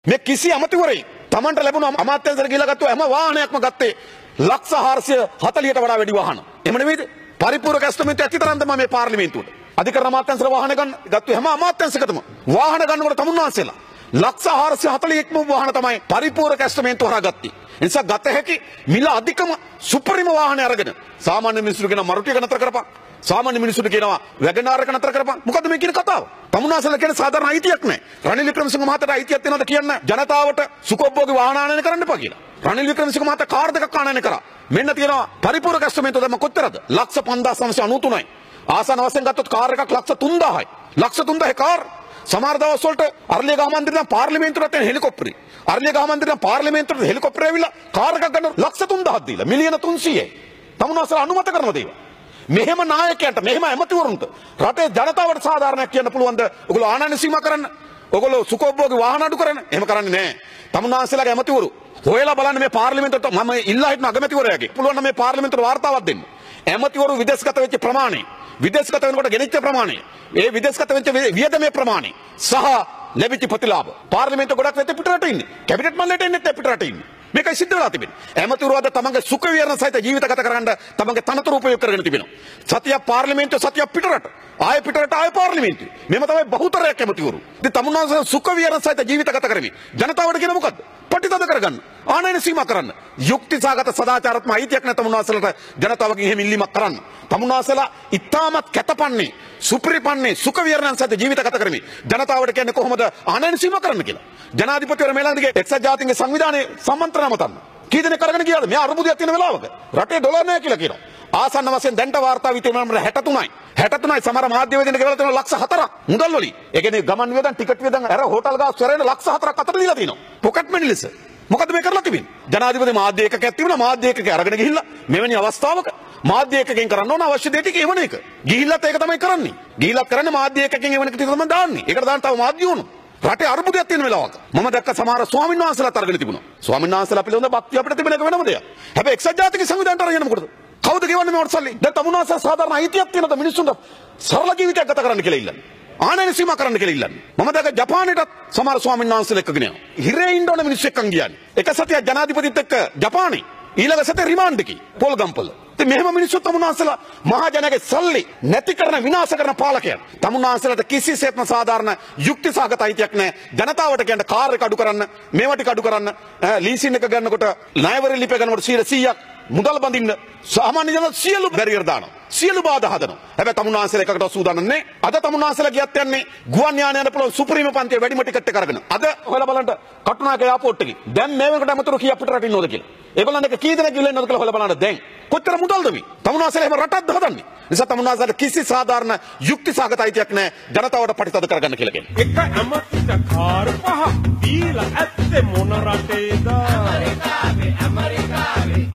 මේ කිසි අමතිවරයෙක් Tamanට ලැබුණ අමාත්‍යාංශයට ගිහලා ගත්ත හැම වාහනයක්ම ගත්තේ ලක්ෂ 440ට වඩා වැඩි වාහන. එහෙම නෙමෙයිද? පරිපූර්ණ ඇස්තමෙන්තු ඇතිතරම් තමයි මේ පාර්ලිමේන්තුවට. අධිකරණ අමාත්‍යාංශර වාහන ගන්න ගත්ත හැම අමාත්‍යාංශයකටම වාහන ගන්නකොට තමුන්නාන්සෙලා ලක්ෂ 441ම වාහන තමයි පරිපූර්ණ ඇස්තමෙන්තු හරහා ගත්තේ. ඒ නිසා ගත හැකි මිල අධිකම සුපරිම වාහන අරගෙන සාමාන්‍ය මිනිස්සුන්ට කියන මරුටිය නතර කරපන්. සාමාන්‍ය මිනිස්සුන්ට කියනවා වැගනාරක නතර කරපන්. මොකද්ද මේ කියන කතාව? තමුන්නාන්සෙලා කියන සාධාරණ අයිතියක් නැහැ. රනිල් වික්‍රමසිංහ මහතාට අයිතියක් තියෙනවද කියන්න ජනතාවට සුකොබ්බෝගේ වාහන ආනයන කරන්න එපා කියලා. රනිල් වික්‍රමසිංහ මහතා කාර් දෙකක් ආනයන කරා. මෙන්න තියෙනවා පරිපූර්ණ ඇස්තමෙන්තුව දැම්ම කොච්චරද? ලක්ෂ 5993යි. ආසන වශයෙන් ගත්තොත් කාර් එකක් ලක්ෂ 3000යි. ලක්ෂ 3000 කාර් සමහර දවස් වලට අරලියගහ මන්දිරයෙන් පාර්ලිමේන්තුවට එන හෙලිකොප්ටරේ අරලියගහ මන්දිරයෙන් පාර්ලිමේන්තුවට හෙලිකොප්ටරේ ඇවිල්ලා කාර් එකක් ගන්න ලක්ෂ 3000ක් දීලා මිලියන 300යි. තමුන්නාන්සලා අනුමත කරනවද ඒවා? මෙහෙම නායකයන්ට මෙහෙම ඇමතිවරුන්ට රටේ ජනතාවට සාධාරණයක් කියන්න පුළුවන්ද? ඔයගොල්ලෝ ආනයන සීමා කරන්න. ඔයගොල්ලෝ සුකොබ්බෝගේ වාහන අඩු කරන්න. එහෙම කරන්නේ නැහැ. තමුන්නාන්සලාගේ ඇමතිවරු හොයලා බලන්න මේ පාර්ලිමේන්තුවට මම ඉල්ලා හිටන අගමැතිවරයාගේ පුළුවන් නම් මේ පාර්ලිමේන්තුවට වාර්තාවක් දෙන්න. ඇමතිවරු විදේශගත වෙච්ච ප්‍රමාණය විදේශගත වෙනකොට ගෙනිච්ච ප්‍රමාණය ඒ විදේශගත වෙච්ච වියදමේ ප්‍රමාණය සහ ලැබිච්ච ප්‍රතිලාභ පාර්ලිමේන්තුව ගොඩක් වෙත පිටරට ඉන්නේ කැබිනට් මණ්ඩලයට එන්නේ පිටරට ඉන්නේ මේකයි සිද්ධ වෙලා තිබෙන්නේ ඇමතිවරු අද තමන්ගේ සුඛ විහරණ සහිත ජීවිත ගත කරන්න තමන්ගේ තනතුරු උපයෝග කරගෙන තිබෙනවා සතිය පාර්ලිමේන්තුව සතිය පිටරට ආය පිටරට ආය පාර්ලිමේන්තුව මෙම තමයි බහුතරයක් ඇමතිවරු ඉතින් තමුන්නාන්සේ සුඛ විහරණ සහිත ජීවිත ගත කරමින් ජනතාවට කියන මොකද්ද පටිතද කරගන්න ආනයන සීමා කරන්න යුක්තිසහගත සදාචාරාත්මක අයිතියක් නැත තමුන්නාන්සලට ජනතාවගෙන් එහෙම ඉල්ලීමක් කරන්න තමුන්නාන්සලා ඉතාමත් කැතපන්නේ සුපිරිපන්නේ සුඛ විහරණ සහිත ජීවිත ගත කරමින් ජනතාවට කියන්නේ කොහොමද ආනයන සීමා කරන්න කියලා ජනාධිපතිවරු මේලන්දගේ එක්සත් ජාතීන්ගේ සංවිධානයේ සම්මන්ත්‍රණය මතන්න කී දෙනෙක් කරගෙන ගියාද මෙයා අරුබුදයක් තියෙන වෙලාවක රටේ ඩොලර් නැහැ කියලා කියනවා ආසන්න වශයෙන් දැන්ට වාර්තා විතර 63යි සමහර මාධ්‍ය වේදිකේ කියලා තියෙන ලක්ෂ 4ක් මුදල් වලින් ඒ කියන්නේ ගමන් වියදම් ටිකට් වියදම් අර හෝටල් ගාස් සොරේන ලක්ෂ 4ක් අතට දීලා තිනවා පොකට් මනි ලෙස මොකද මේ කරලා තිබෙන්නේ ජනාධිපති මාධ්‍ය ඒකකයක් තිබුණා මාධ්‍ය ඒකකේ අරගෙන ගිහිල්ලා මෙවැනි අවස්ථාවක මාධ්‍ය ඒකකෙන් කරන්න ඕන අවශ්‍ය දේ ටික එවන එක ගිහිල්ලත් ඒක තමයි කරන්නේ ගිහිල්ලත් කරන්නේ මාධ්‍ය ඒකකෙන් එවන එක ටික තමයි දාන්නේ ඒකට දාන්න තව මාධ්‍ය ඕන රටේ අරුබුදයක් තියෙන වෙලාවක මම දැක්ක සමහර ස්වාමීන් වහන්සේලාත් අරගෙන තිබුණා ස්වාමීන් වහන්සේලා පිළිබඳ බක්තිය අපිට තිබෙන එක වෙනම දෙයක් හැබැයි එක්සත් ජාතික සංවිධානයට අරගෙන මොකටද කවුද ගෙවන්නේ මේවට සල්ලි දැන් තමුන්නාන්සේ සාධාරණ අයිතියක් තියෙනද මිනිස්සුන්ට සරල ජීවිතයක් ගත කරන්න කියලා ඉල්ලන්නේ ආනයන සීමා කරන්න කියලා ඉල්ලන්නේ මම දැක්ක ජපානයේටත් සමහර ස්වාමීන් වහන්සේලා එක්කගෙන යනවා හිරේ ඉන්න ඕන මිනිස්සු එක්කන් ගියානේ එක සතියක් ජනාධිපතිත් එක්ක ජපානයේ ඊළඟ සතියේ රිමාන්ඩ් එකේ පොල්ගම්පල ඉතින් මෙහෙම මිනිස්සු තමුන්නාන්සලා මහා ජනගේ සල්ලි නැති කරන විනාශ කරන පාලකයන් තමුන්නාන්සලාට කිසිසේත්ම සාධාරණ යුක්තිසහගත අයිතියක් නැහැ ජනතාවට කියන්න කාර් එක අඩු කරන්න මේවා ටික අඩු කරන්න ලීසින් එක ගන්නකොට ණයවරි ලිපි ගන්නකොට 100ක් මුදල් බඳින්න සාමාන්‍ය ජන සියලු බැරියර් දානවා සියලු බාධා හදනවා හැබැයි තමුන්නාන්සලා එකකට සූදානම් නැහැ අද තමුන්නාන්සලා ගියත් යන්නේ ගුවන් යානයන පුළුවන් සුප්‍රීම පන්තියේ වැඩිම ටිකට් එක අරගෙන අද හොයලා බලන්න කටුනායක එයාපෝට් එකේ දැන් මේ වෙනකොට අමතර කීයක් පිටරට ඉන්නවද කියලා ඒගොල්ලන් එක කී දෙනෙක් ගිහලා ඉන්නවද කියලා හොයලා බලන්න දැන් කොච්චර මුදල්ද මේ තමුන්නාන්සලා එහෙම රටක් හදන්නේ නිසා තමුන්නාන්සලාට කිසි සාධාරණ යුක්තිසහගත අයිතියක් නැහැ ජනතාවට පරිතද කරගන්න කියලා කියන්නේ එක ඇමතිට කාර් පහ දීලා ඇත්තේ මොන රටේ